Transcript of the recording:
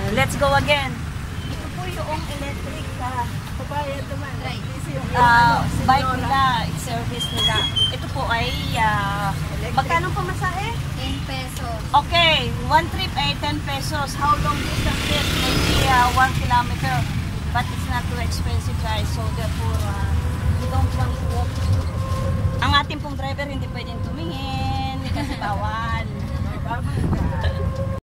Let's go again. Ito po yung electric Papayad naman. bike nila, service nila. Ito po ay magkano po masahe? 10 pesos. Okay, one trip ay 10 pesos. How long distance is? Maybe 1 kilometer. But it's not too expensive, guys. So therefore, we don't want